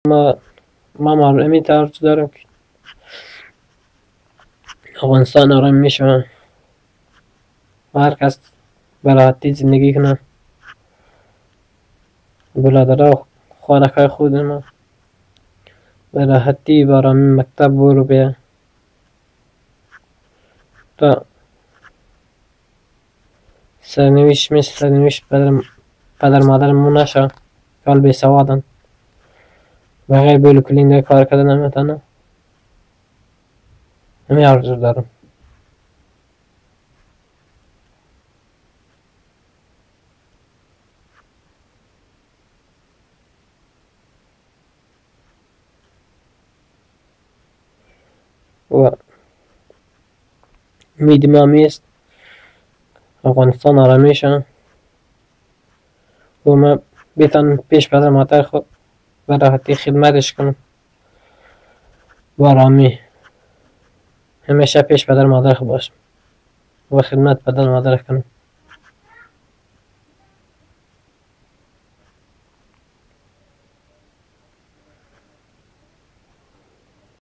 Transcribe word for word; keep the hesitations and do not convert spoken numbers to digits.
ما ما مار امید آرزو دارم که افغانستان آرام میشه و هر کس به راحتی زندگی کنه. برادرها و خانکای خود ما به راحتی به آرامی مکتب برو بیا تا سرنوشت مثل سرنوشت پدر, پدر مادرمون نشه که حال بی سوادن بغیر بول کلینده کار کردن نمیتونه. همین آرزو دارم. و امید ما میست افغانستان آرامی شه و ما بتونم پیش پدر مادر خود به راحتی خدمتش کنم و آرامی همیشه پیش پدر مادر خود باشم و خدمت پدر مادر کنم.